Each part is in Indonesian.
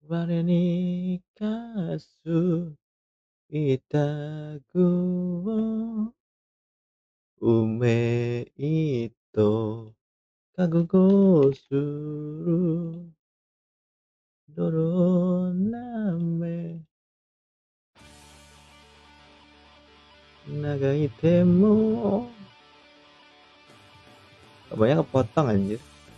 我に課す委託を運命と覚悟する泥な長い手もbanyak kepotong anjir.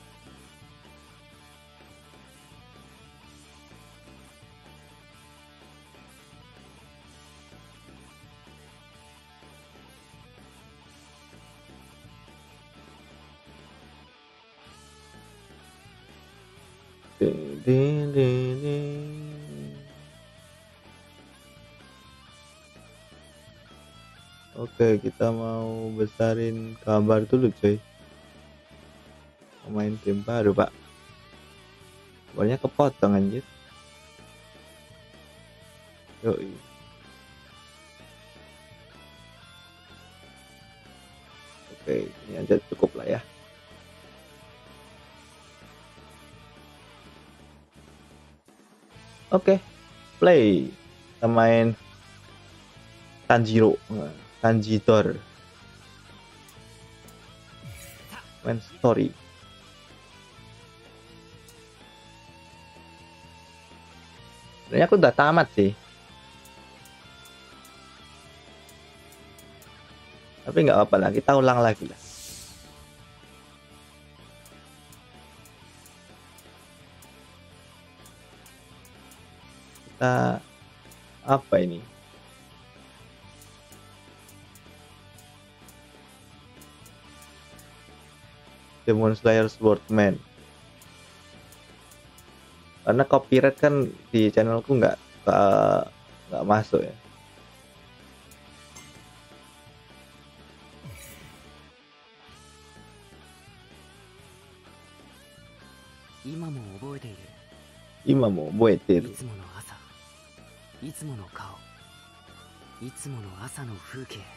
Ding, ding, ding, ding. Oke, kita mau besarin gambar dulu cuy. Main game baru pak. Banyak kepotong anjir. Yoi. Oke, ini aja cukup lah ya. Oke, play. Kita main Tanjiro, Tanjidor. Main story. Sebenarnya aku udah tamat sih. Tapi nggak apa-apa lah, kita ulang lagi lah. Kita apa ini? Demon Slayer Swordman. Karena copyright kan di channelku nggak masuk ya. Ima mo oboeteru. いつもの顔、いつもの朝の風景。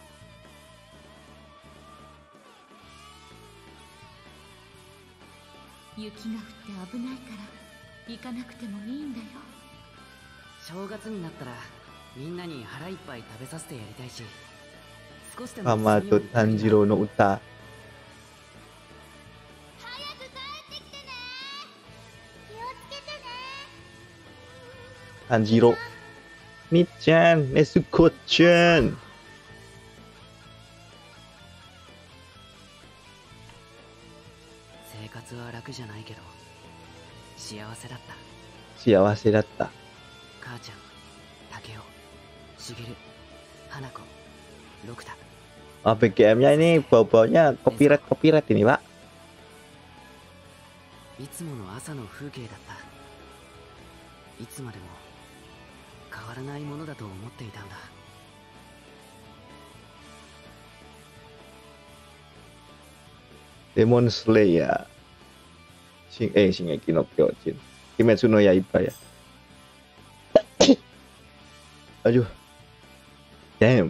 雪が降って危ないから行かなくてもいいんだよ。 正月になったらみんなに腹いっぱい食べさせてやりたいし、少しでも Hamato Tanjiro no Uta. 早く帰ってきてね。気をつけてね。 Tanjiro. Nichan, Nezuko-chan. 生活は楽じゃないけど幸せだった。 幸せだった。 母ちゃん、竹雄、茂、花子、六太。 Oh, BGM-nya ini bau-baunya copyright ini, Pak. いつもの朝の風景だった。いつまでも変わらないものだと思っていたんだ。 Demon Slayer. Shingeki no Kyojin. Kimetsu no Yaiba ya. Aduh. Damn.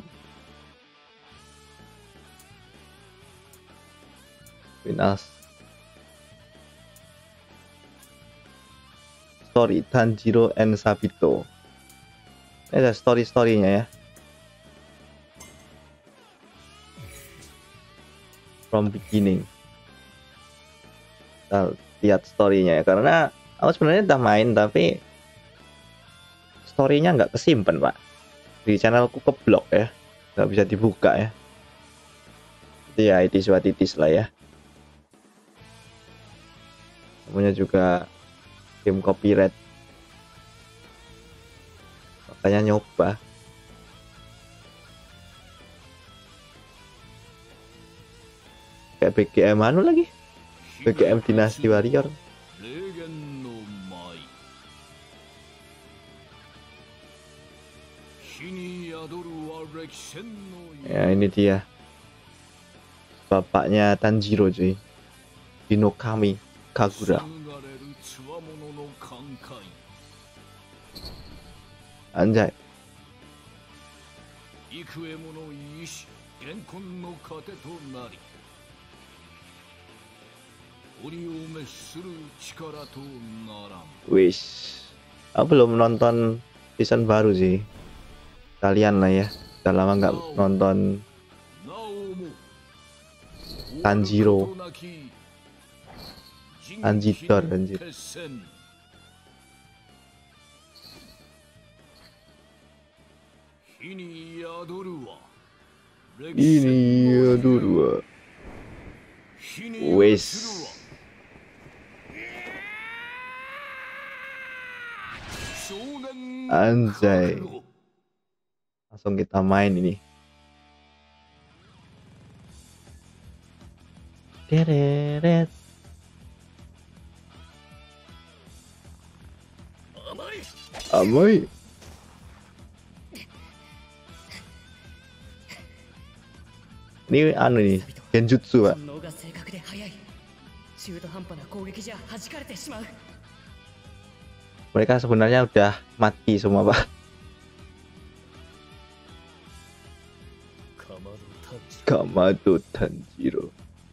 Winas. Story Tanjiro and Sabito. Ini ada story-storynya ya. From beginning. Kita lihat story-nya ya, karena aku sebenarnya udah main tapi story-nya nggak kesimpan pak. Di channelku keblok ya, nggak bisa dibuka ya. Jadi ya it is what it is lah ya. Namanya juga game copyright, makanya nyoba. Kayak BGM anu lagi, BGM Dynasty Warrior. Ya ini dia bapaknya Tanjiro cuy, Hinokami Kagura. Anjay. Wish. Aku belum nonton season baru sih. Kalian lah ya. Udah lama nggak nonton Tanjiro. Anjidor anjir. Ini ya dulu. Wes. Anjay. Langsung kita main ini. Tereret. Amoy. Ini anu nih, genjutsu, Pak. Mereka sebenarnya udah mati semua, Pak. Kamado Tanjiro.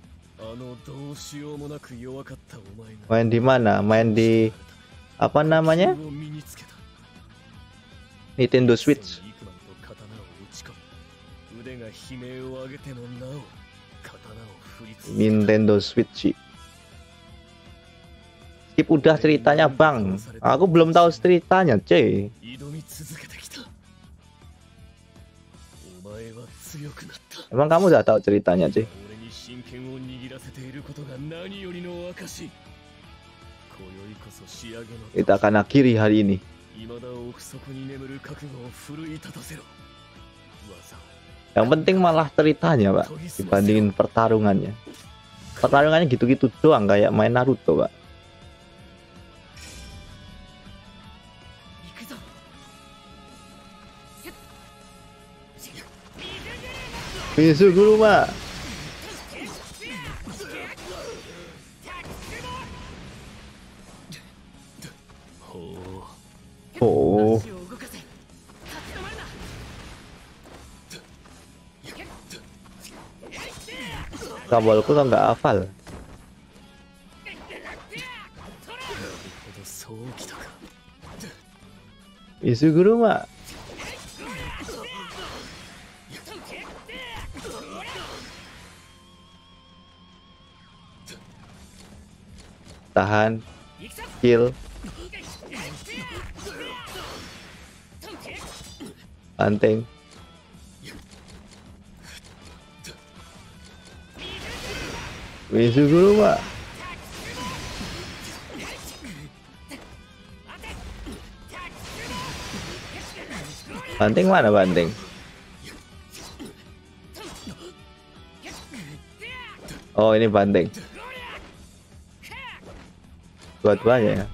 Main di mana? Main di apa namanya? Nintendo Switch. Nintendo Switch. Skip udah ceritanya, Bang. Aku belum tahu ceritanya, cuy. Emang kamu udah tahu ceritanya, cuy? Kita akan akhiri hari ini. Yang penting malah ceritanya, Pak, dibandingin pertarungannya. Pertarungannya gitu-gitu doang kayak main Naruto, Pak. Mizuguruma. Oh. Sambalku kan nggak hafal. Mizuguruma. Tahan, kill, banting, Mizuguruma. Banting mana banting? Oh, ini banting. Dua-duanya ya.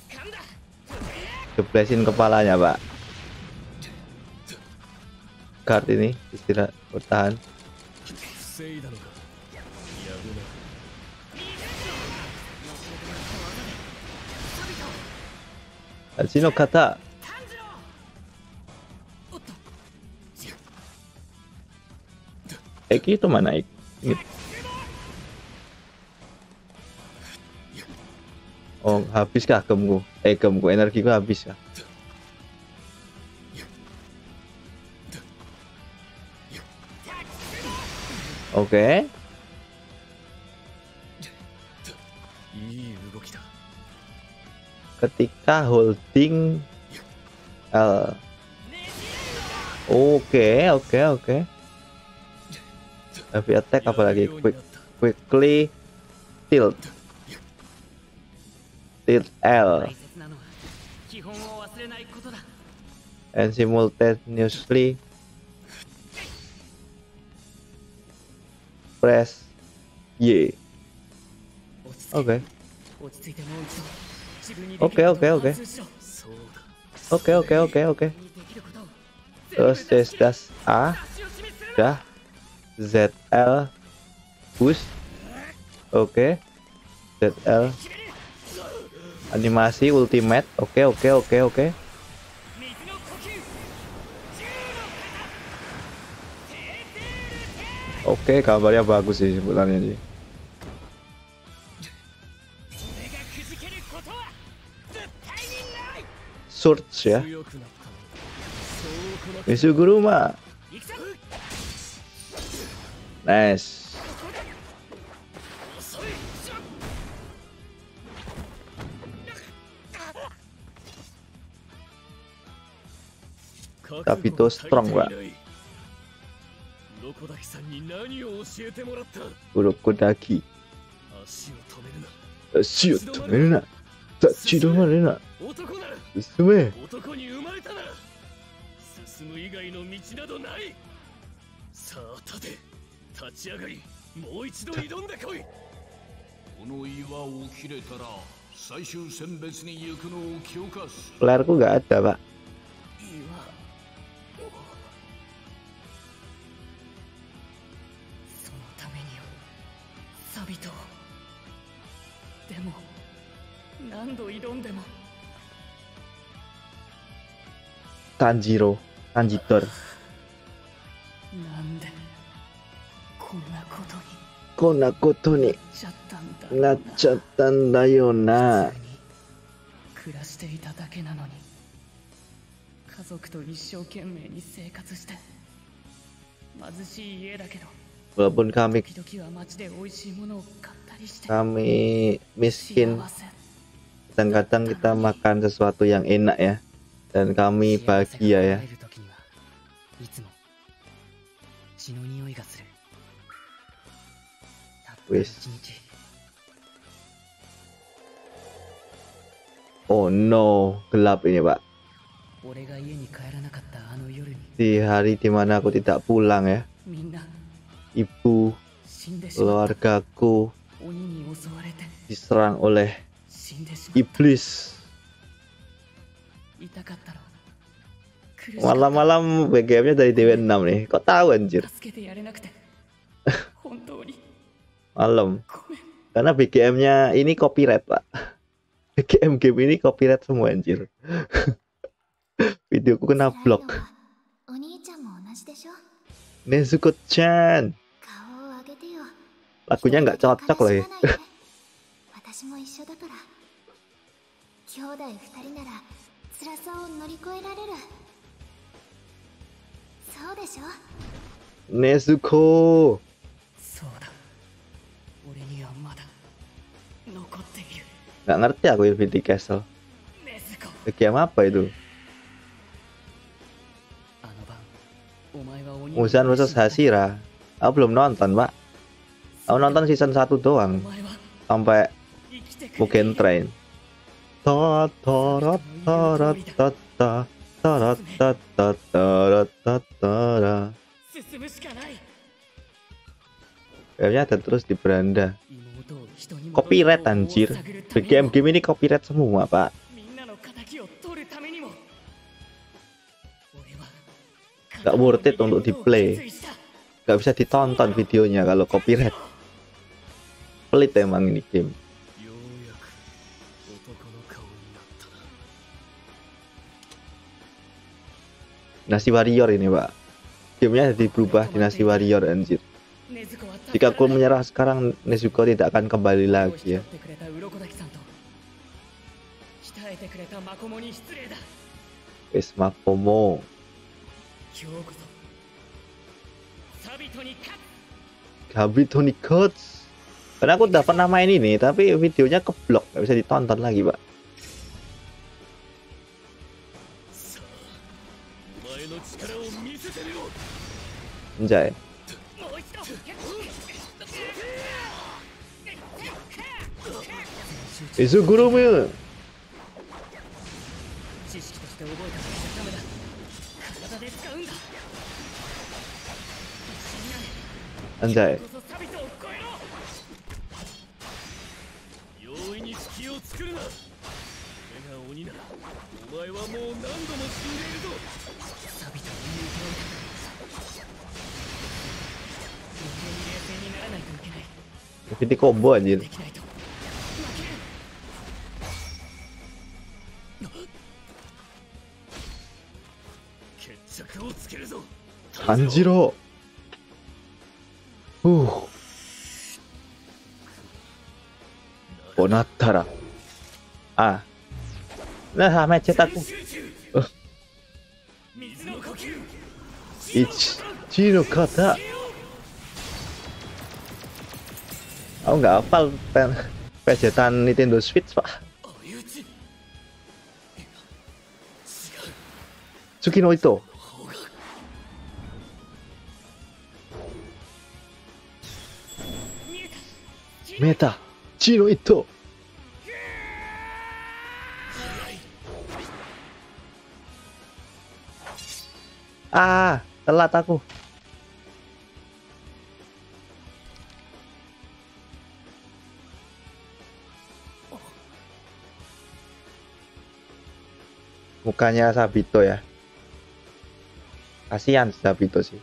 Jeblesin kepalanya, Pak. Guard ini istirahat, bertahan. Ajino kata. Eki itu mana Eki? Oh, habis kah gemku? Gemku, energiku habis kah? Oke. Ketika holding L. Oke. Heavy attack apalagi quickly tilt L and simultaneously press Y. Oke. Terus das A dah ZL push. Oke. ZL animasi ultimate. Oke. Oke, gambarnya bagus sih sebenarnya sih. Surge ya. 強くなったそうこなく Mizuguruma. Nice. 遅い Tapi itu strong, Pak. 鱗滝さんに何を教えてもらった Urokodaki. 足を止めるな Siut, merena. Tachido marena. 男なら Sume. 男に生まれたなら進む以外の道などないさあ立て立ち上がりもう一度挑んでこいこの岩を切れたら最終選別に行くのを許可する Layarku nggak ada, Pak. 岩そのためによサビトでも何度挑んでも Tanjiro. Tanjitor. なんでこんなことに Kona koto ni ちゃったんだ nacchattan da yo na. 普通に暮らしていただけなのに家族と一生懸命に生活して貧しい家だけど Walaupun kami 時々は街で美味しいものを買ったりして kami 幸 miskin, せ kadang-kadang kita makan sesuatu yang enak ya. Dan kami bahagia ya. 幸せが来る時にはいつも血の匂いがするたった一 Wis. 日 Oh no, gelap ini, Pak. 俺が家に帰らなかったあの夜に Di hari dimana aku tidak pulang ya. みんな Ibu, 死んでしまった keluargaku 鬼に襲われて diserang oleh 死んでしまった iblis. 痛かったろ苦しかった Malam-malam BGM-nya dari DW6 nih. Kok tahu anjir? 助けてやれなくて本当に Malam. ごめん Karena BGM-nya ini copyright, Pak. BGM game ini copyright semua anjir. Videoku kena 辛いの blok. はお兄ちゃんも同じでしょ Nezuko-chan. 顔を上げてよ Lagunya nggak cocok lagi. 悲しまないで私も一緒だから兄弟二人なら辛さを乗り越えられるそうでしょ Nezuko. そうだ俺にはまだ残っている Nggak ngerti aku Infinity Castle. ネズコ BGM apa itu? あの晩お前は鬼 Muzan vs Hashira. Aku belum nonton, Pak. Aku nonton season 1 お doang. 前は Sampai 生きてくれ Mugen Train. Ta ta ra ta ra ta ta ta ra ta ta ta ra ta ta ra. 進むしかない Kayaknya ada terus di beranda. 妹を人に戻す Copyright 方法を anjir. 探るために BGM game ini copyright semua, Pak. みんなの仇を取るためにも俺は Nggak worth it untuk di play. 決意した Nggak bisa ditonton videonya kalau copyright. Pelit emang ini game. ようやく男の顔になったな Dinasti Warrior ini, Pak. Gamenya jadi berubah Dinasti Warrior anjir. 禰豆子は Jika aku menyerah sekarang, Nezuko tidak akan kembali lagi ya. てくれた鱗滝さんと鍛えてくれたマコモに失礼だ Wis Makomo. 今日こそサビトに勝つ Gabito ni Coach. Karena aku udah pernah main ini, tapi videonya keblok, nggak bisa ditonton lagi, Pak. さあお前の力を見せてみろ Anjay. もう一度 Izugurumu. 知識として覚えただけじゃダメだ体で使うんだ一緒になれ Anjay. こそサビトを超えろ容易に隙を作るな俺が鬼ならお前はもう何度も死んでいるぞサビトを見抜いておいた人間に冷静にならないといけない Infinity combo anjir. できないと負ける 決着をつけるぞ Tanjiro. Bonattara. Ah. Nah, macet aku. Ichi no kata. Aku nggak hafal pejetan Nintendo Switch, Pak. Tsukino Ito. Meta. Chino Ito. Ah, telat aku. Mukanya Sabito ya. Kasihan Sabito sih.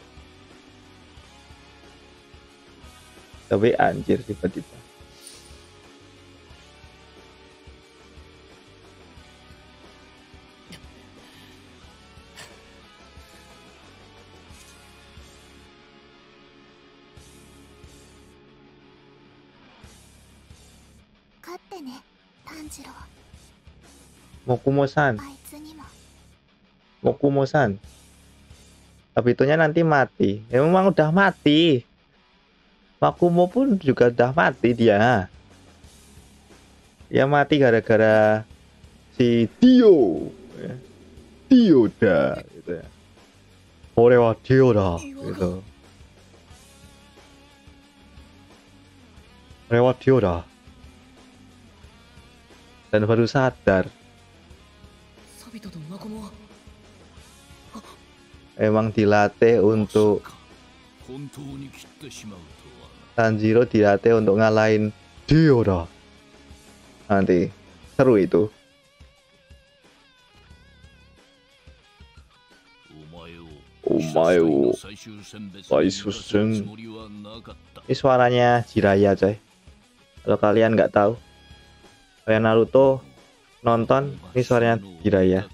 Tapi anjir tiba-tiba. Mokumo-san. Mokumo-san. Sabitonya nanti mati. Ya, memang udah mati. Makumo pun juga udah mati dia. Dia mati gara-gara si Dio. Ya. Dioda gitu ya. Orewa Dioda gitu. Orewa Dioda. Dan baru sadar. Emang dilatih untuk Tanjiro dilatih untuk ngalahin Dioda. Nanti seru itu. Omayo Saisusen. Ini suaranya Jiraiya coy. Kalau kalian nggak tahu, kayak Naruto nonton, ini suaranya Jiraiya.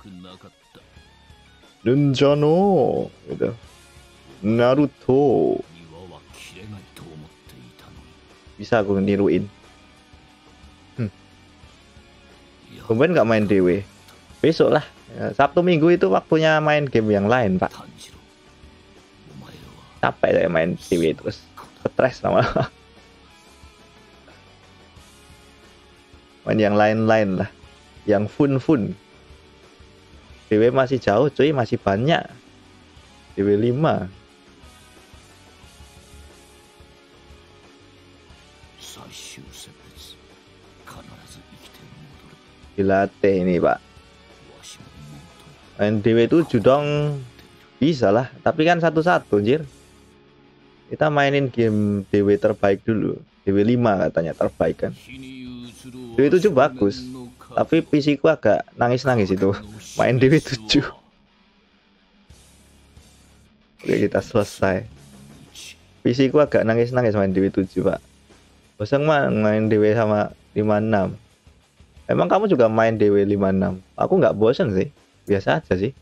Dunjano gitu. Naruto. Bisa aku niruin. Kemudian nggak main DW. Besok lah. Ya, Sabtu Minggu itu waktunya main game yang lain, Pak. Capek saya main DW terus. Stres lama-lama. Main yang lain-lain lah. Yang fun-fun. DW masih jauh cuy, masih banyak. DW 5. Dilatih ini Pak. Main DW 7 dong. Bisa lah, tapi kan satu-satu anjir. Kita mainin game DW terbaik dulu. DW 5 katanya terbaik kan. DW 7 bagus. Tapi PC ku agak nangis-nangis itu. Main DW 7. Oke, kita selesai. PC ku agak nangis-nangis main DW 7, Pak. Bosan main DW sama 56. Emang kamu juga main DW 56? Aku nggak bosan sih. Biasa aja sih.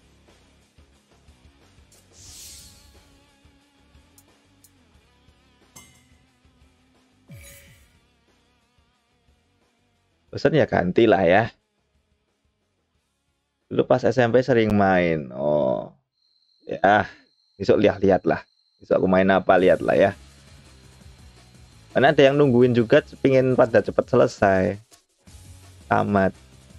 Bosan ya ganti lah ya. Dulu pas SMP sering main. Oh. Ya, besok lihat-lihat lah. Besok aku main apa lihat lah ya. Karena ada yang nungguin juga, pingin pada cepat selesai. Tamat.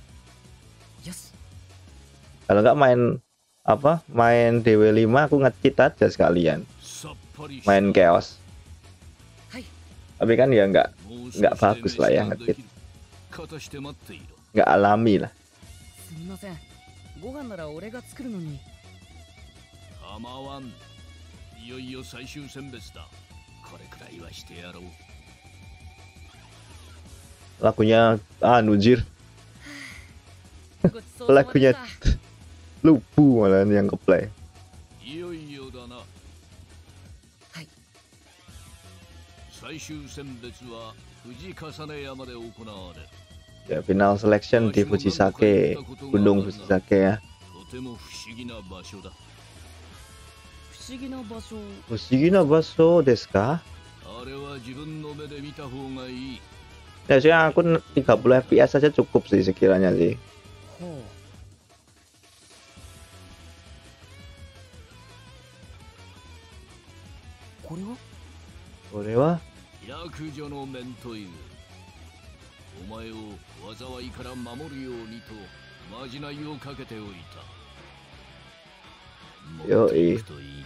Kalau nggak main apa? Main DW5 aku nge-cheat aja sekalian. Main chaos. Tapi kan ya nggak bagus lah ya nge-cheat. Nggak alami lah. Lagunya Nujir. Lagunya Lubu malah yang keplay. Ya, final selection di Fujisake, Gunung Fujisake ya. Fushigina baso desu ka? Ya sih, aku 30 fps saja cukup sih sekiranya sih. これは Korewa 役女の面という。お前を災いから守るようにとまじないをかけておいた。 よい持っていくといい。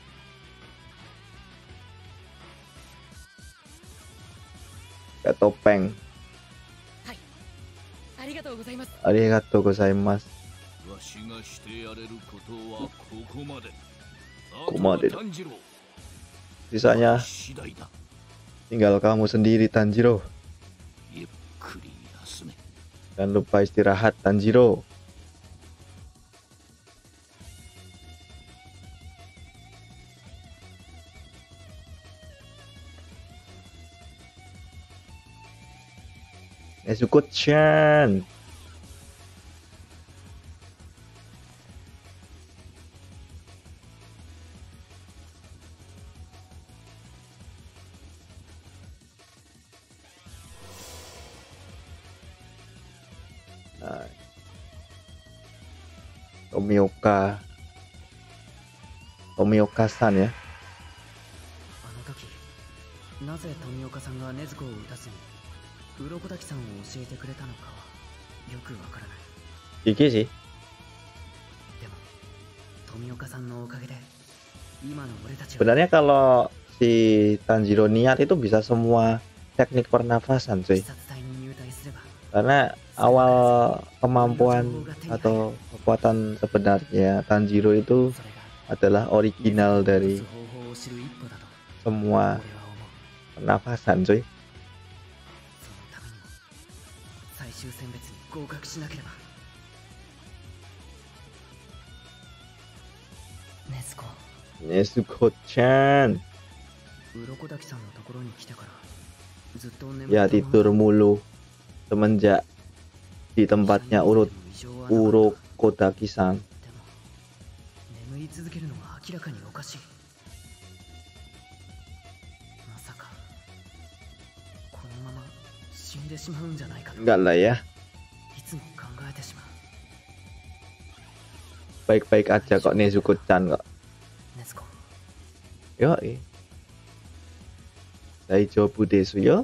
ya topeng. はい、ありがとうございます。 Arigatou gozaimasu. わしがしてやれることはここまで。 ここまでだ。 あとは炭治郎 Sisanya 次第だ。 tinggal kamu sendiri, Tanjiro. ゆっくり休め。 Jangan lupa istirahat, Tanjiro. Nezuko-chan. Nah. Tomioka-san ya. あの時なぜ富岡さんが禰豆子を撃たずに鱗滝さんを教えてくれたのかはよくわからない。 Gigi sih. でも富岡さんのおかげで今の俺たちは Sebenarnya kalau si Tanjiro niat itu bisa semua teknik pernafasan cuy. 視察隊に入隊すれば Karena awal kemampuan atau kekuatan sebenarnya Tanjiro itu それが adalah original 禰豆 dari 子を撃つ方法を知る一歩だと semua 俺は思う。 pernafasan cuy. そのためにも最終選別に合格しなければ。禰豆子 Nezuko-chan. 鱗滝さんのところに来てからずっと眠 Ya ったまま tidur mulu semenjak di tempatnya Urokodaki-san. でも眠り続けるのは明らかにおかしい。まさかこのまま死んでしまうんじゃないかと Enggak lah ya. いつも考えてしまう。 Baik-baik aja kok Nezuko-chan kok. 禰豆子 Yoi. Daijoubu desu yo.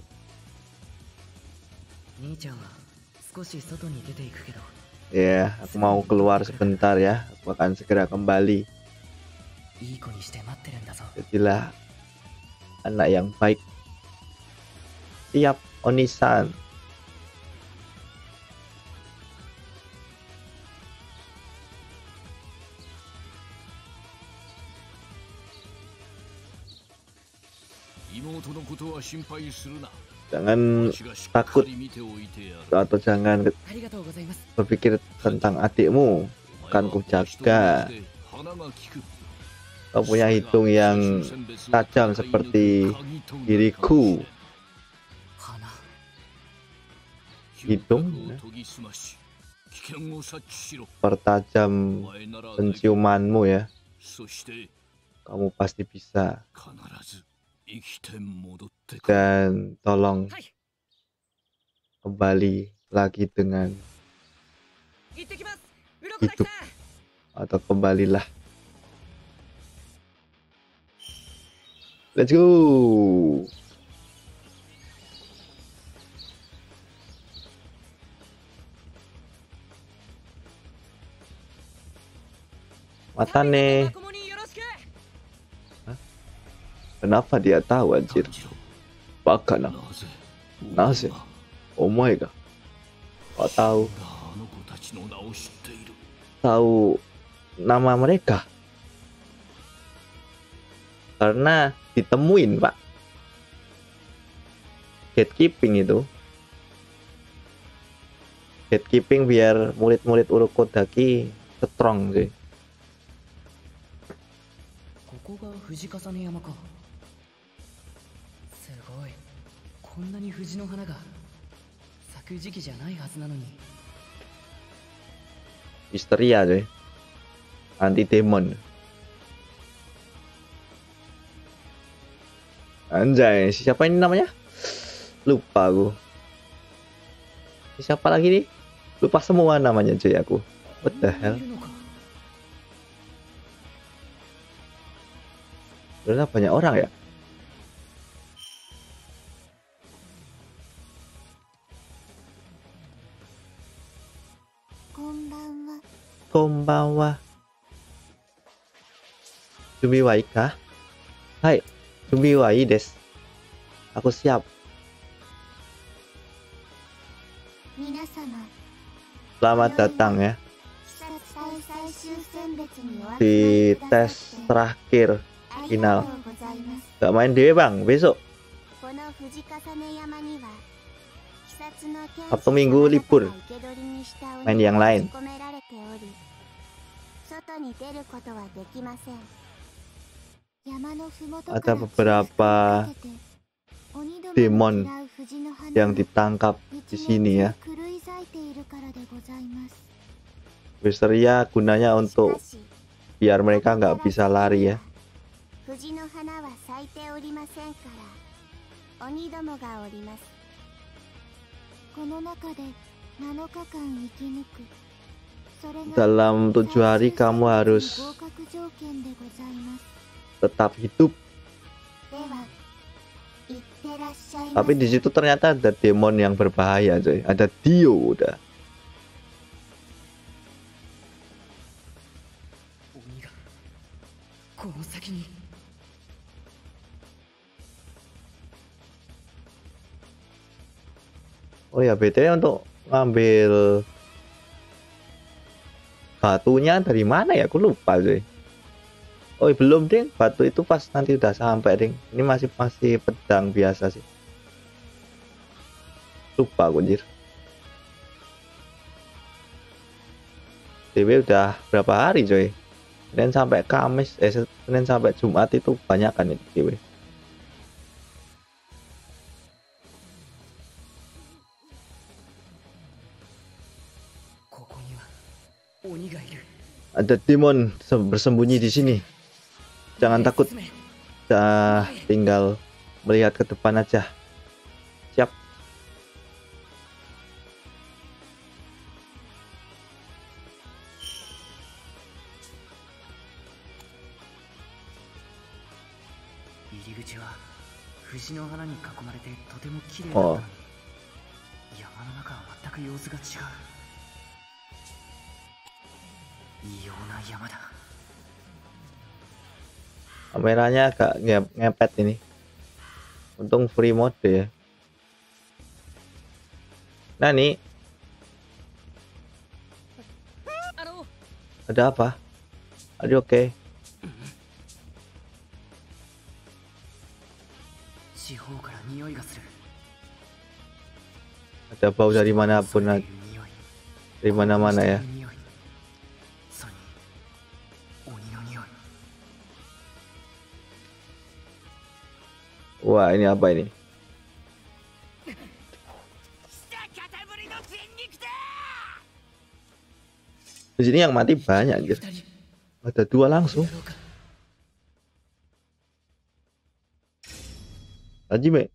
兄ちゃんは少し外に出ていくけど Ya, aku mau keluar sebentar ya. Aku akan segera kembali. いい子にして待ってるんだぞ。 Jadilah anak yang baik. Siap, Oni-san. Jangan takut atau jangan ありがとうございます。 berpikir tentang adikmu. Akan kujaga. Kau punya hidung yang tajam seperti diriku. 花 Hidung pertajam penciumanmu ya. Kamu pasti bisa. Dan tolong はい、 kembali lagi dengan 行ってきます。鱗滝さん。 atau kembalilah. Let's go. Matane. マコモによろしく。 Kenapa dia tahu anjir? Baka na. Nase? Omae ga. Kok tahu nama mereka? Karena ditemuin, Pak. Gatekeeping itu. Gatekeeping biar murid-murid Urokodaki strong sih. ここが藤重ね山か。すごい。こんなに藤の花が咲く時期じゃないはずなのに。 Histeria deh. Anti demon. Anjay, siapa ini namanya? Lupa aku. Siapa lagi nih? Lupa semua namanya cuy aku. What the hell? Ternyata banyak orang ya? Konbanwa. Sumiwai kah? Hai, sumiwai des. Aku siap. Selamat datang ya di tes terakhir final. Gak main dewe bang besok. Sabtu Minggu libur. Main yang lain. Ada beberapa demon yang ditangkap di sini ya. Wisteria gunanya untuk biar mereka nggak bisa lari ya. Dalam 7 hari kamu harus tetap hidup. Tapi di situ ternyata ada demon yang berbahaya coy. Ada Dio udah. Oh ya BTW untuk ngambil batunya dari mana ya? Aku lupa coy. Oh belum ding, batu itu pas nanti udah sampai ding. Ini masih pedang biasa sih. Lupa aku anjir. DW udah berapa hari coy? Senin sampai Kamis, Senin sampai Jumat itu banyak kan itu DW. Ada demon bersembunyi di sini. Jangan takut. Kita tinggal melihat ke depan aja. Siap. Oh. Kameranya agak ngepet ini. Untung free mode ya. Nah nih. Ada apa? Are you okay? Ada bau dari manapun, dari mana-mana ya. Wah ini apa ini? Di sini yang mati banyak anjir. Ada 2 langsung. Hajime.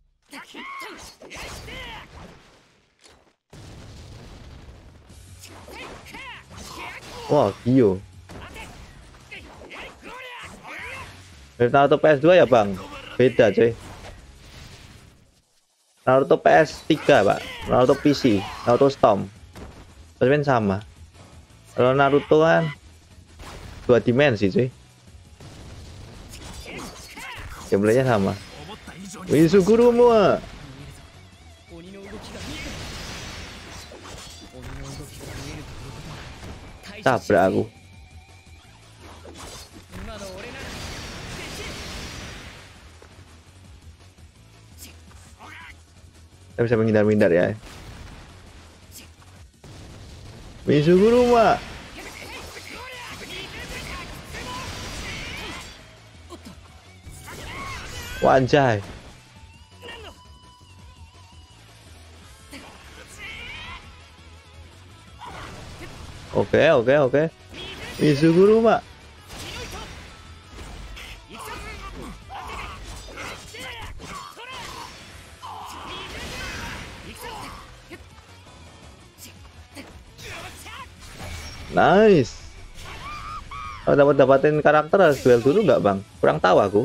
Wah, Gio. Naruto PS2 ya, Bang? Beda, coy. Naruto PS3, Pak. Naruto PC, Naruto Storm. Sebenarnya sama. Kalau Naruto kan 2 dimensi, cuy. Gameplaynya sama. Wisuguru mua. Tabrak aku. Kita bisa menghindar-hindar ya. Wisuguru mua. Wanjai. Oke. Wisuguru mua. Nice. Oh, dapatin karakter harus duel dulu nggak bang? Kurang tahu aku.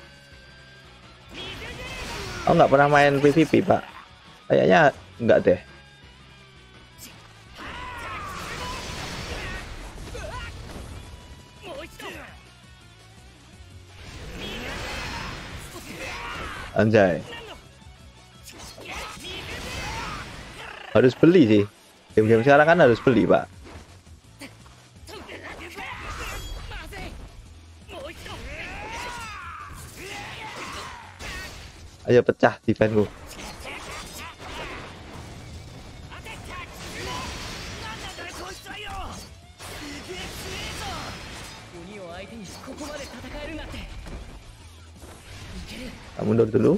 Oh nggak pernah main PvP pak. Kayaknya nggak deh. Anjay. Harus beli sih. Game-game sekarang kan harus beli, Pak. Ayo pecah defense-ku. Mundur dulu.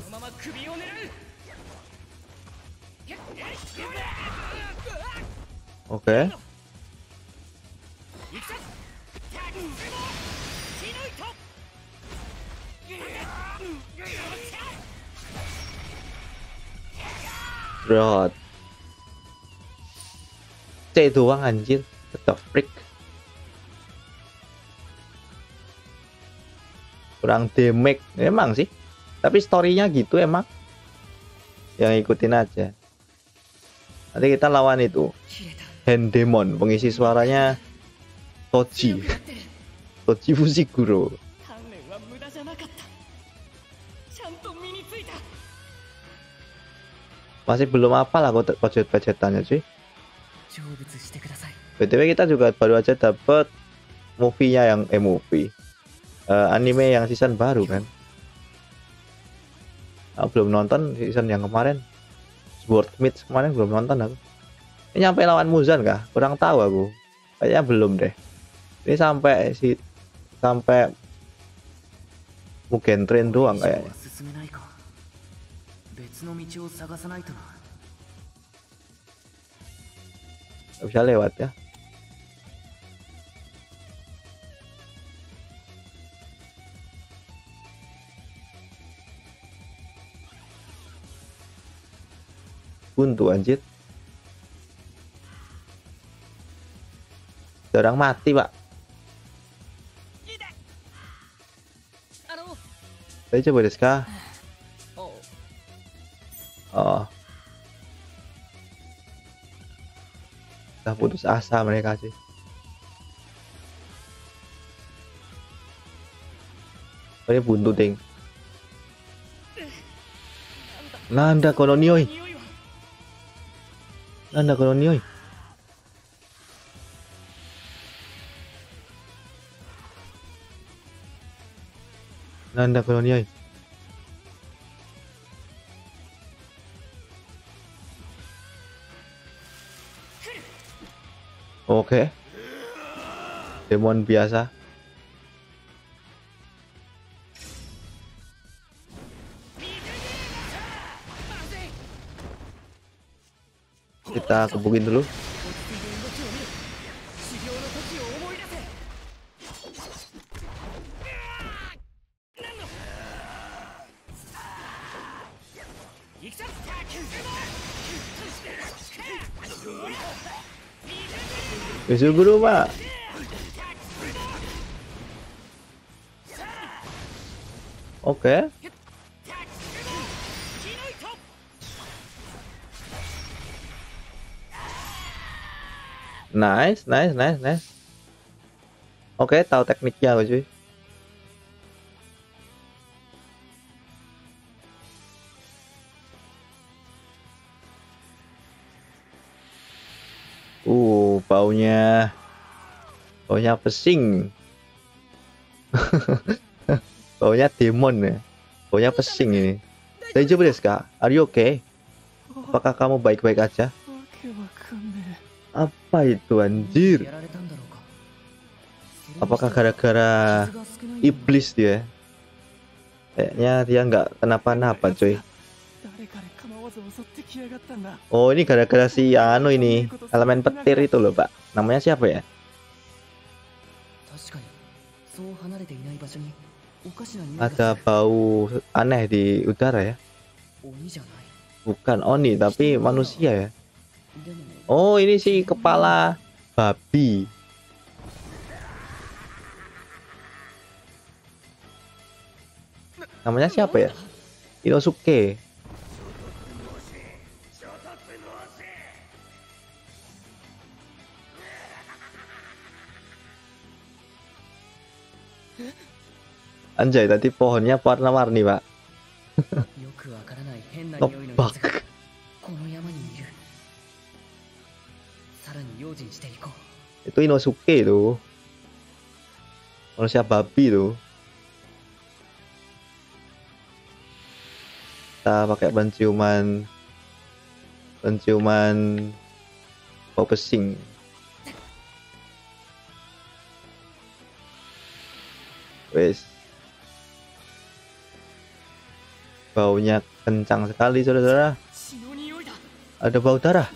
Oke. Rod. C doang anjir. What the freak. Kurang damage. Emang sih. Tapi story-nya gitu emang. Yang ikutin aja. Nanti kita lawan itu. Hand Demon. Pengisi suaranya Toji. Toji Fushiguro. Masih belum hafal aku budget-budgetannya cuy. BTW kita juga baru aja dapet movie-nya yang movie. Anime yang season baru kan. Aku belum nonton season yang kemarin. Sword Meet kemarin belum nonton aku. Ini nyampe lawan Muzan kah? Kurang tahu aku. Kayaknya belum deh. Ini sampai Mugen Train doang kayaknya. Gak bisa lewat ya. Buntu anjir. Jarang mati, Pak. Saya coba deh, Ska. Oh. Udah putus asa mereka sih. Ini buntu ting. Nanda kono nioi. Nanda kono nioi. Nanda kono nioi. Oke. Demon biasa. Kita kebukin dulu. Fushiguro, Pak. Oke. Nice. Oke, tahu tekniknya aku cuy. Baunya pesing. Baunya demon ya. Baunya pesing ini. Saya coba deh, Kak. Are you okay? Apakah kamu baik-baik aja? Apa itu anjir? Apakah gara-gara iblis dia? Kayaknya dia nggak kenapa-napa cuy. Oh, ini gara-gara si anu ini, elemen petir itu loh, Pak. Namanya siapa ya? Ada bau aneh di udara ya. Bukan Oni tapi manusia ya. Oh, ini si kepala babi. Namanya siapa ya? Inosuke. Anjay, tadi pohonnya warna-warni, Pak. くわからない変な匂いのやつがこの山にいる。さらに用心していこう。 Itu Inosuke tuh. Manusia babi tuh. Kita pakai penciuman bau pesing. Wes. Baunya kencang sekali, saudara-saudara. Ada bau darah.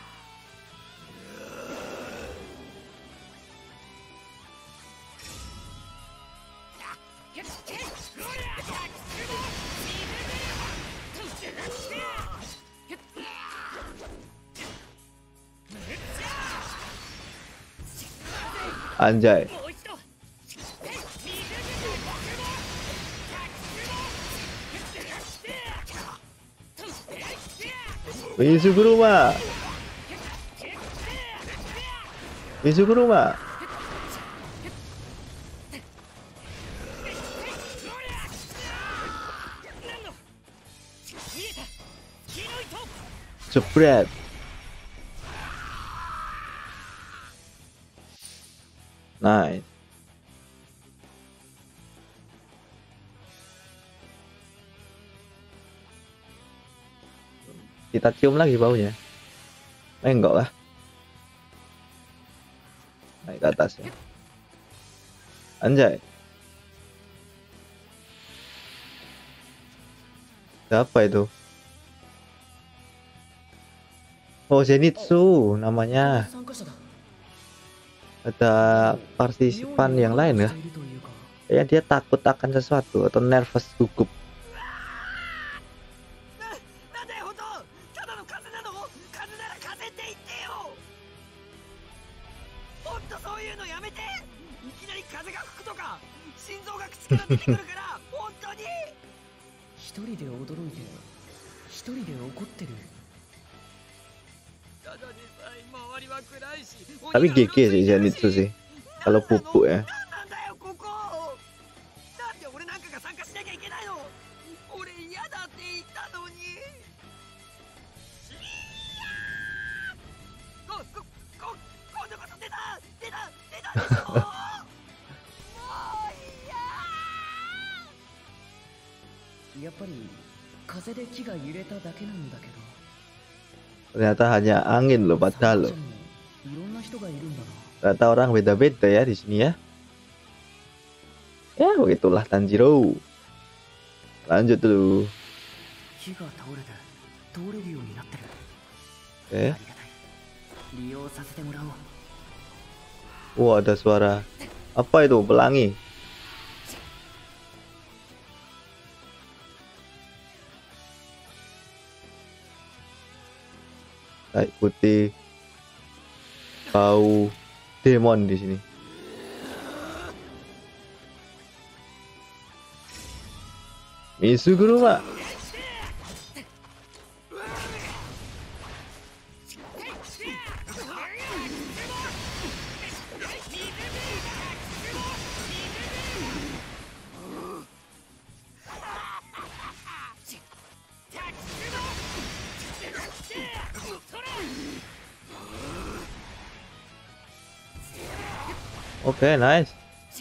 Anjay. Mizuguruma. Mizuguruma. Jebret. Nice. Kita cium lagi baunya. Enggak lah. Naik ke atas ya. Anjay. Apa itu? Oh, Zenitsu namanya. Ada partisipan yang lain ya. Kayaknya dia takut akan sesuatu atau nervous, gugup. Tapi GG sih Zenitsu sih. Kalau pupuk ya. Ternyata hanya angin loh, padahal loh. Ternyata orang beda-beda ya di sini ya. Ya begitulah Tanjiro. Lanjut dulu. Oke. Wah, ada suara. Apa itu? Pelangi. Saya ikuti bau demon di sini. Mizuguruma. Oke, nice.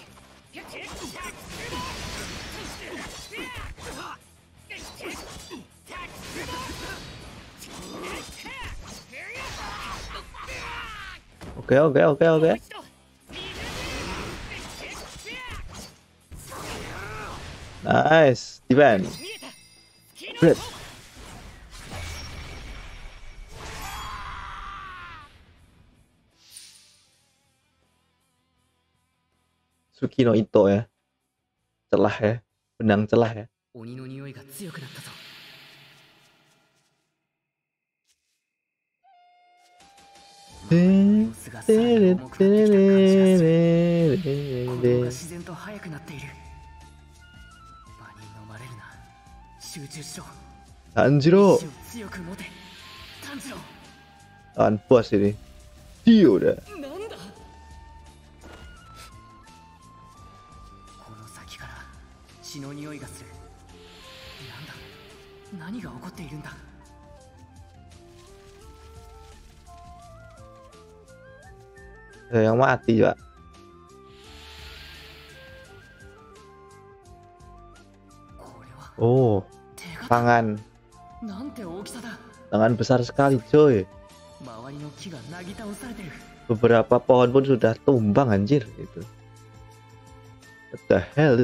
Oke. Nice, defend. Great. Tsukino Ito ya. Celah ya. Benang celah ya. Tanjiro. Tahan puas ini. Dia udah. 何が起こっているんだ。 Ada yang mati juga. Oh, tangan. なんて大きさだ。 Tangan besar sekali, coy. 周りの木がなぎ倒されてる。 Beberapa pohon pun sudah tumbang, anjir itu. What the hell?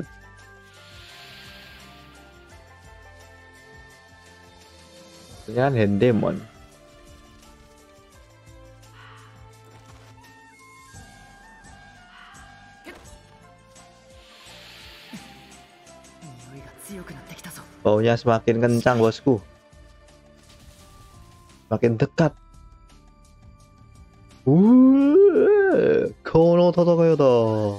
Ini kan Hendemon. 匂いが強くなってきたぞ。 Baunya semakin kencang, bosku. Makin dekat. Kono Totoko da.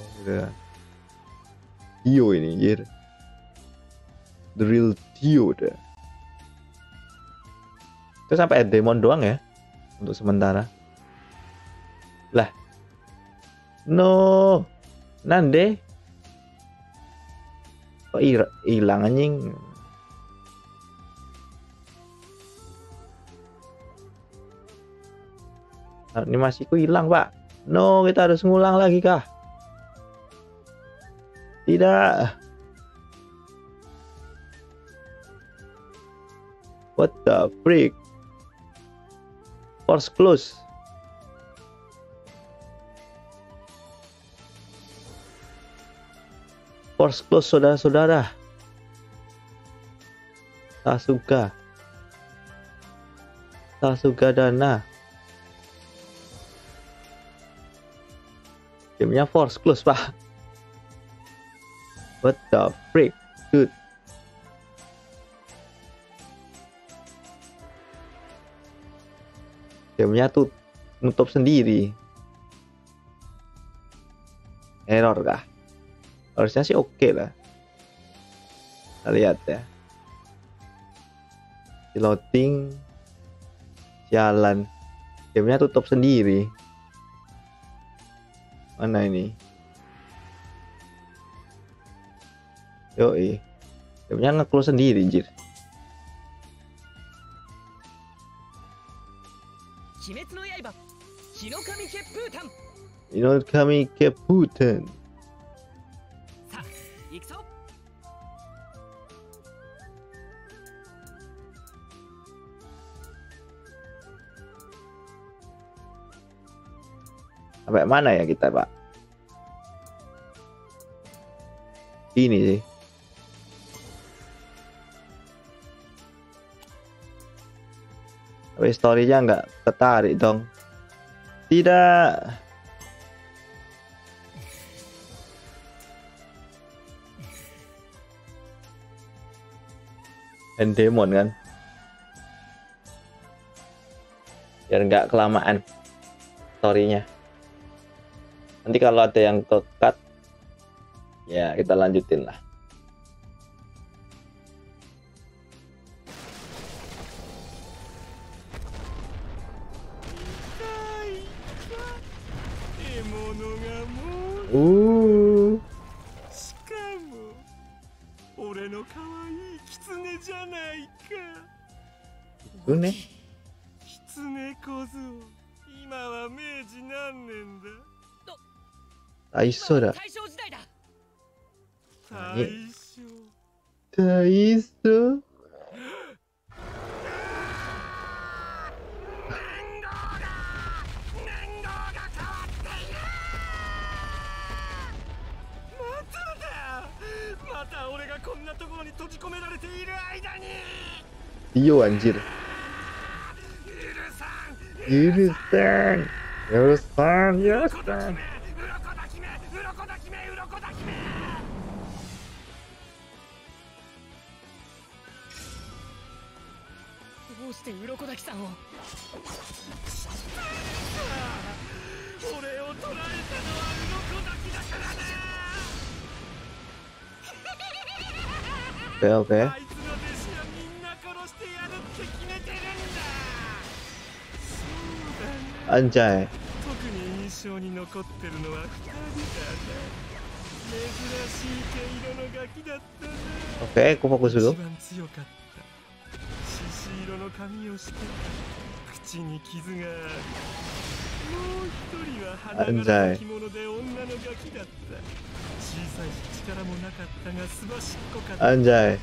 Dio ini, anjir. Drill Dio dah. Itu sampai Demon doang ya untuk sementara. Lah. No. Nande. Kok hilang anjing? Animasiku hilang, Pak. No, kita harus ngulang lagi kah? Tidak. What the freak? Force close. Force close, saudara-saudara. Sasuga Dana. Gamenya force close, Pak. What the freak, dude? Gamenya tuh nutup sendiri. Error kah? Harusnya sih oke lah. Kita lihat ya. Loading. Jalan. Gamenya tutup sendiri. Mana ini? Yoi. Gamenya nge-close sendiri, anjir. Hinokami Keputan. Sampai mana ya kita, Pak? Ini sih. Tapi story-nya nggak ketarik dong. Tidak. Demon kan. Biar nggak kelamaan story-nya. Nanti kalau ada yang ke-cut, ya kita lanjutin lah. Kitsune? Taiso da. Taiso. Dio, anjir. Yurusan. Oke. Anjay. Oke, aku fokus dulu. 色の髪をして口に傷がある。もう一人は花柄の着物で女のガキだった。小さいし力もなかったがすばしっこかった。 Anjay.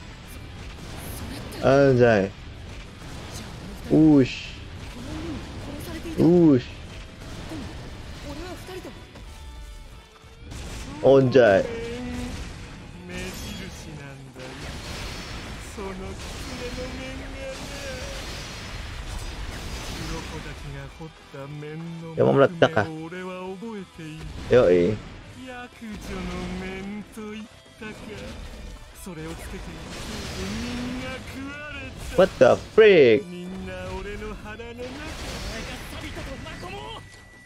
Anjay. Ush. Ush. Anjay. 目印なんだよ。その狐の面がね。鱗だけが彫った面の Ya mau meledak kah? 俺は覚えている。 Yoi. 悪女の面と言ったか。それをつけてみんな食われた。 What the freak? みんな俺の腹の中。お前が錆びたとまとも。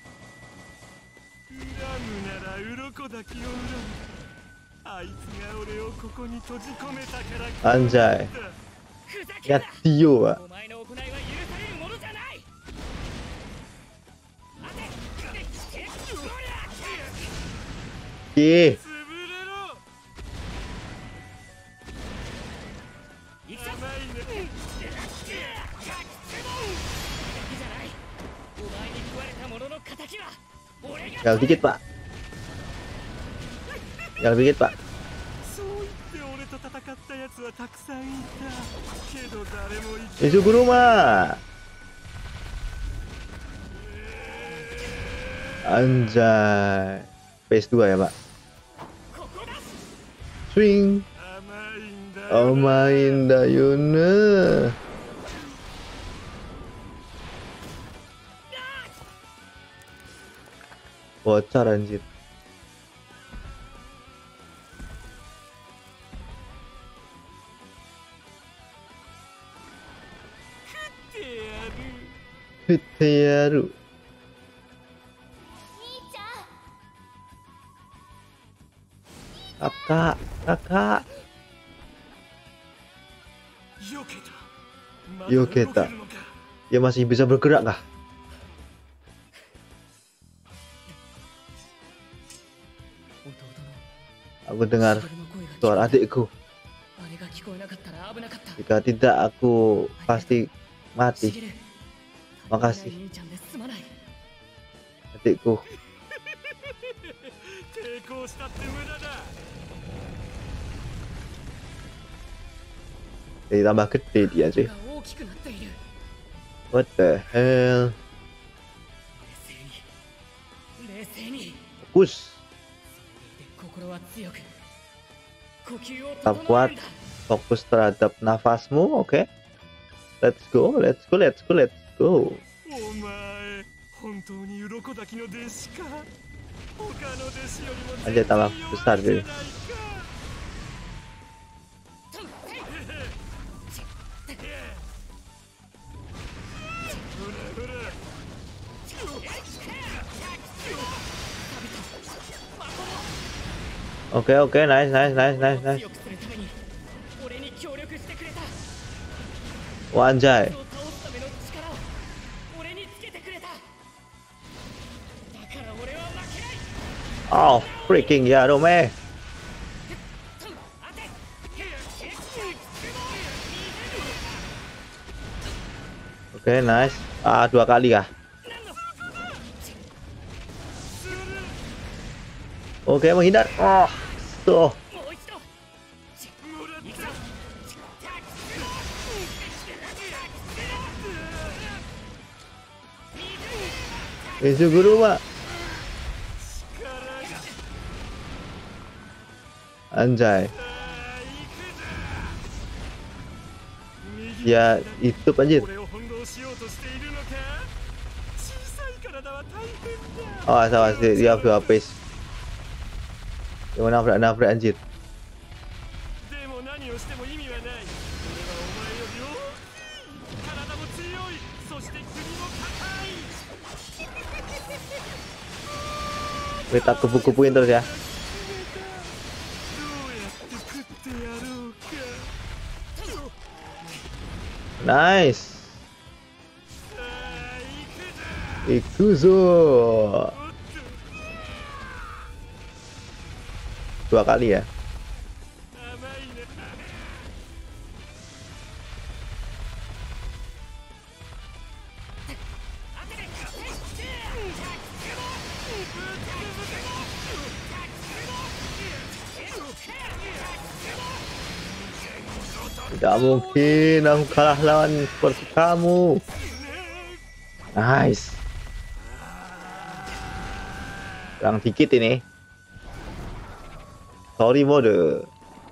恨むなら鱗だけを恨む。あいつが俺をここに閉じ込めたから。 Anjay. Ya Tio, Pak. お前の行いは許されるものじゃない。 Ih. 潰れろ。 行くぞ。 甘いね。 だけじゃない。お前に食われたものの敵は俺が。 Tinggal dikit, Pak. Tinggal dikit, Pak. そう言って俺と戦ったやつはたくさんいた。けど誰も生き Izuguruma. Anjay. PS2 ya, Pak. Swing. 甘いんだよ。 Oh main da Yuna. Bocor anjir. Hiteyaru. 兄ちゃん Kakak, kakak. 避けた。まだ避けた。 動けるのか。 Dia masih bisa bergerak kah? Aku dengar suara adikku. Jika tidak, aku pasti mati. Makasih, adikku. 抵抗したって無駄だ。 Jadi tambah gede dia cuy. What the hell? Fokus. Tetap kuat. Fokus terhadap nafasmu, oke? Let's go, let's go, let's go, let's go. お前、本当に鱗だけの弟子か。他の弟子よりも Aja tambah besar cuy. ほらほら。 Oke, oke, nice, nice, nice, nice, nice. Wah, anjay. Oh, freaking Yarume. Oke, nice. Ah, 2 kali kah? Oke, menghindar. Oh, tuh. Izuguruma. Anjay. Ya, itu anjir. Oh, salah sih, dia dua pace. Yang nabrak anjir. Kita kupu-kupuin terus ya. Nice. Ikuzo. 2 kali ya. Tidak mungkin aku kalah lawan seperti kamu. Nice. Kurang dikit ini. Sorry mode.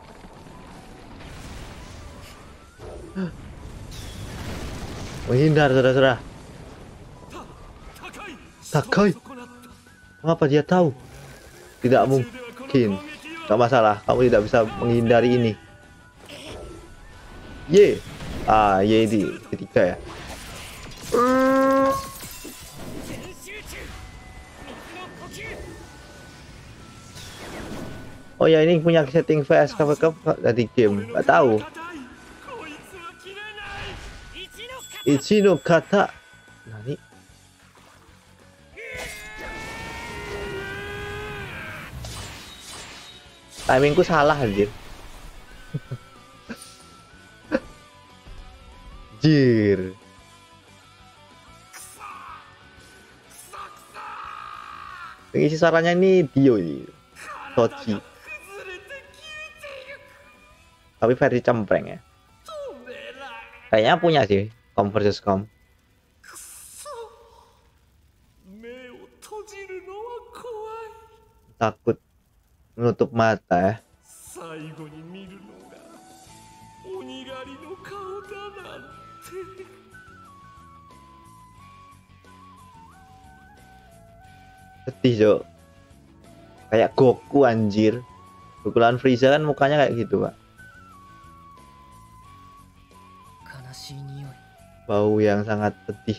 Menghindar saudara-saudara. Takai. Mengapa dia tahu? Tidak mungkin. Gak masalah, kamu tidak bisa menghindari ini. Ye. Ye di ketiga ya. Oh ya, ini punya setting VS cover dari game. Gak tahu. Ichino kata. Nani? Timingku salah anjir. Jir. Pengisi suaranya ini Dio ini. Tochi. Tapi versi cempreng ya. Kayaknya punya sih Com vs Com. Takut menutup mata ya. Sedih Cok. Kayak Goku anjir. Goku lawan Frieza kan mukanya kayak gitu Pak. Bau yang sangat pedih.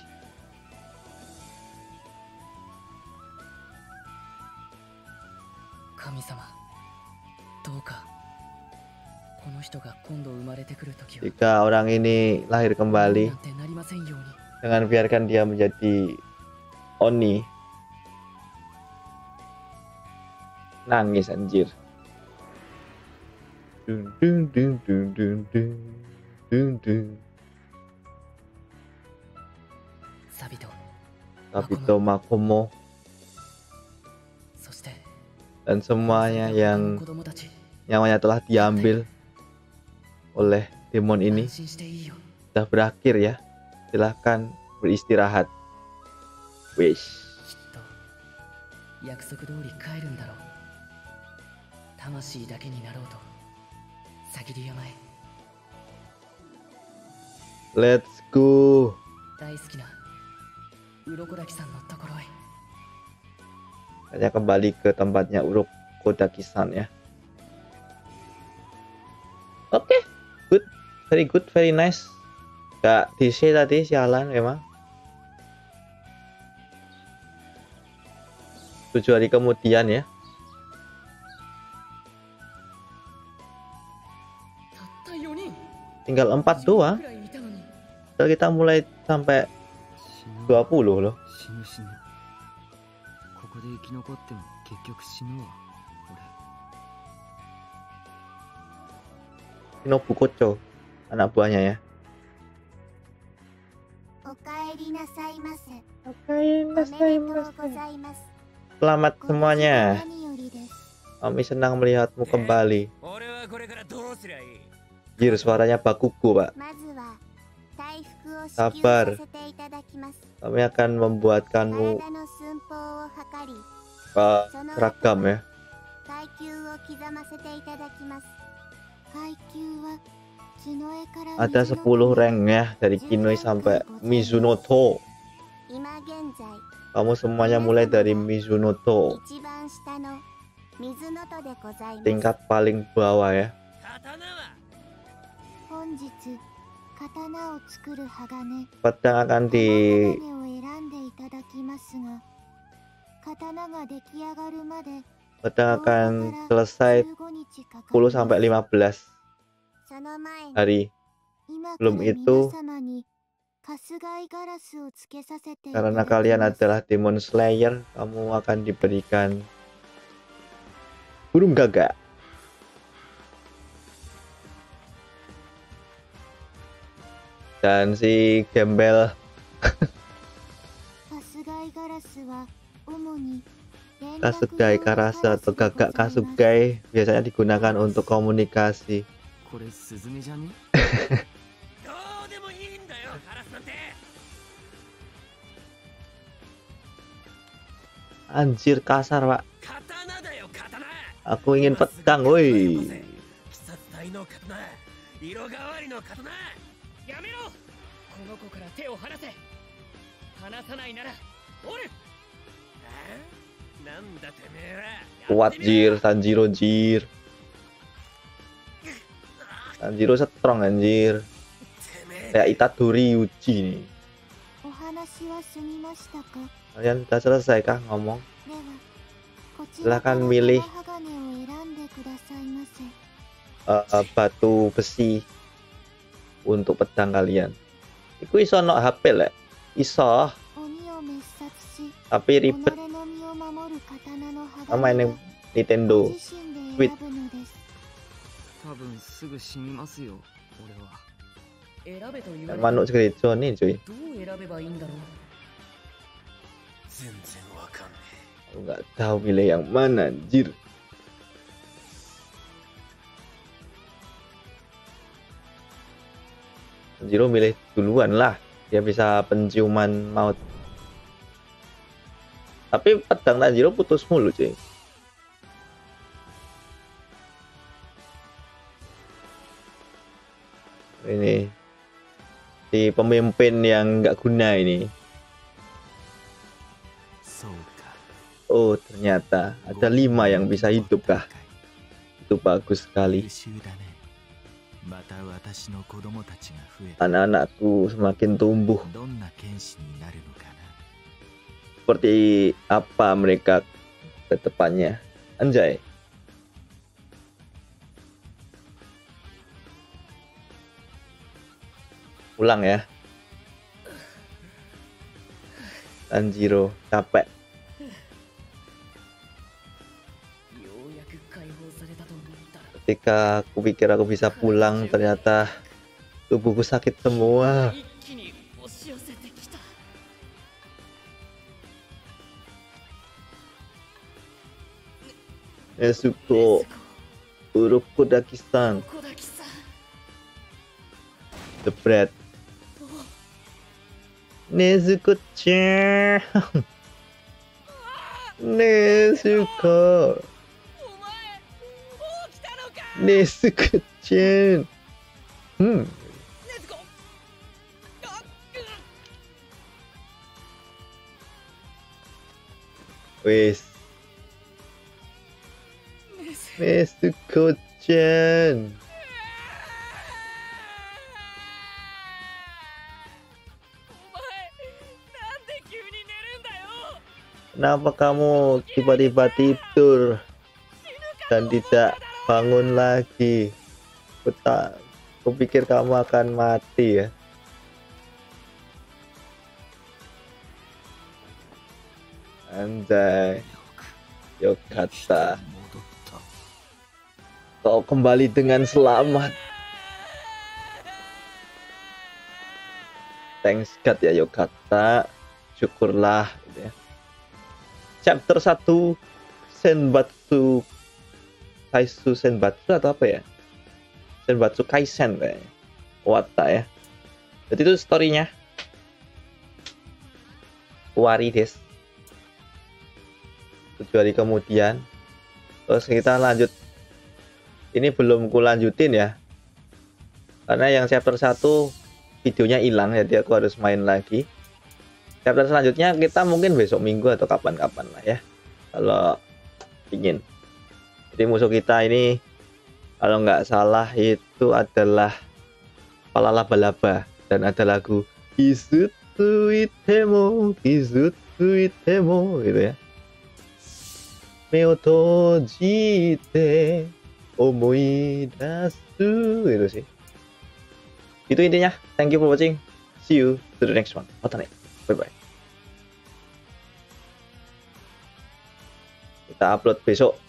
Jika orang ini lahir kembali, jangan biarkan dia menjadi Oni. Nangis anjir. Dun dun dun dun dun dun dun dun. Sabito Makomo dan semuanya yang nyawanya telah diambil oleh demon ini sudah berakhir ya. Silahkan beristirahat. Wish. Let's go. Hanya kembali ke tempatnya Urokodaki-san ya. Oke, good, very nice. Gak DC tadi sialan memang. 7 hari kemudian ya. Tinggal 4 doang. Kalau kita mulai sampai 20 loh. Shinobu Kocho, anak buahnya ya. Selamat semuanya. Kami senang melihatmu kembali. Jir, suaranya Bakugo, Pak. Sabar. Kami akan membuatkanmu seragam ya. Ada 10 rank ya, dari Kinoi sampai Mizunoto. Kamu semuanya mulai dari Mizunoto, tingkat paling bawah ya. Pedang akan selesai 10 sampai 15 hari. Belum itu, karena kalian adalah Demon Slayer, kamu akan diberikan burung gagak. Dan si gembel Kasugai Karasu atau gagak Kasugai biasanya digunakan untuk komunikasi. Anjir kasar pak. Aku ingin pedang woi. Kuat jir Tanjiro jir. Tanjiro strong anjir. Kayak Itadori Yuji nih. Kalian sudah selesai kah ngomong? Silahkan milih batu besi untuk pedang kalian. Iku iso no HP lah. Iso. Tapi ribet. Sama ini Nintendo Switch. Manuk gereja nih cuy. Aku nggak tahu pilih yang mana anjir. Tanjiro milih duluan lah, dia bisa penciuman maut. Tapi pedang Tanjiro putus mulu cuy. Ini si pemimpin yang nggak guna ini. Oh ternyata ada 5 yang bisa hidup kah? Itu bagus sekali. Anak-anakku semakin tumbuh. Seperti apa mereka ke depannya? Anjay. Pulang ya. Tanjiro capek. Ketika aku pikir aku bisa pulang, ternyata tubuhku sakit semua. Nezuko Urokodaki-san, the bread. Nezuko-chan. Nezuko. Nezuko-chan. Wes. Nezuko-chan. Kenapa kamu tiba-tiba tidur dan tidak bangun lagi? Aku pikir kamu akan mati ya. Anjay, Yokata, kau kembali dengan selamat. Thanks God ya Yokata, syukurlah gitu ya. Chapter 1 Senbatsu Kaisu Senbatsu atau apa ya? Senbatsu Kaisen kayaknya. Wata ya. Jadi itu storynya. Wari des. 7 hari kemudian. Terus kita lanjut. Ini belum ku lanjutin ya. Karena yang chapter 1 videonya hilang, jadi aku harus main lagi. Chapter selanjutnya kita mungkin besok minggu atau kapan-kapan lah ya, kalau ingin. Jadi musuh kita ini kalau nggak salah itu adalah kepala laba-laba dan ada lagu Kizutsu Itemo gitu ya. Meo tojite omoidasu gitu sih. Itu intinya. Thank you for watching. See you to the next one. Otane. Bye-bye. Kita upload besok.